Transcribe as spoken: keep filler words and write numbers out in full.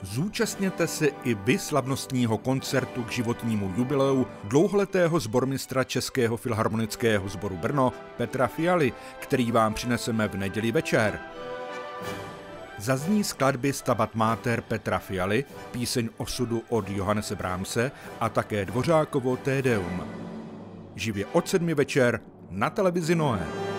Zúčastněte se i vy slavnostního koncertu k životnímu jubileu dlouholetého sbormistra Českého filharmonického sboru Brno Petra Fialy, který vám přineseme v neděli večer. Zazní skladby Stabat Mater Petra Fialy, píseň Osudu od Johannese Brahmse a také Dvořákovo Te Deum. Živě od sedmi večer na televizi Noé.